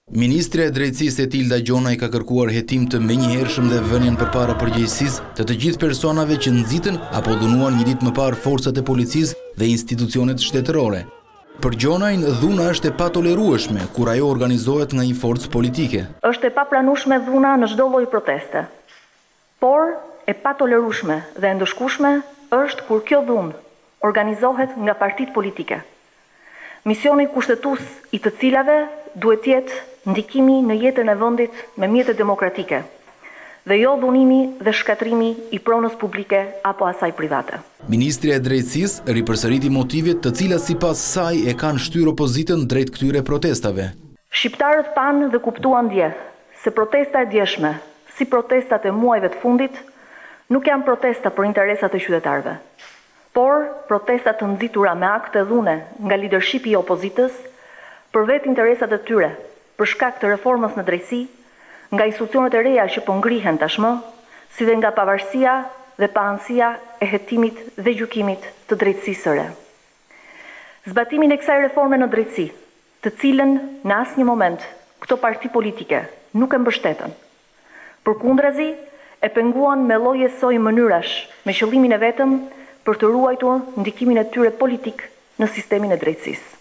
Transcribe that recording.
Ministri e Drejtësisë Etilda Gjonaj ka kërkuar hetim të menjëhershëm dhe vënien përpara përgjegjësisë të gjithë personave që nxitën apo dhunuan një ditë më parë forcat e policisë dhe institucionet shtetërore. Për Gjonajn, dhuna është e patolerueshme kur ajo organizohet nga një forcë politike. Është e papranueshme dhuna në çdo lloj proteste. Por e patolerueshme dhe e ndëshkueshme është kur kjo dhunë organizohet nga partitë politike. Misioni kushtetues i të cilave duhet jetë ndikimi në jetën e vendit me mjete demokratike dhe jo dhunimi dhe shkatrimi i pronës publike apo asaj private. Ministri e Drejtësisë ripërsëriti motivet të cilat sipas saj e kanë shtyrë opozitën drejt këtyre protestave. Shqiptarët panë dhe kuptuan dje se protesta e djeshme, si protestat e muajve të fundit, nuk janë protesta për interesat e qytetarëve, por protestat të nxitura me akte dhune nga lidershipi i opozitës për vetë interesat e tyre, për shkak të reformës në drejtësi, nga institucionet e reja që po ngrihen tashmë, si dhe nga pavarësia dhe paanësia e hetimit dhe gjykimit të drejtësisë së re. Zbatimin e kësaj reforme në drejtësi, të cilën në asnjë moment këto parti politike nuk e mbështetën, përkundrazi e penguan me lloje soi mënyrash me qëllimin e vetëm për të ruajtur ndikimin e tyre politik në sistemin e drejtësisë.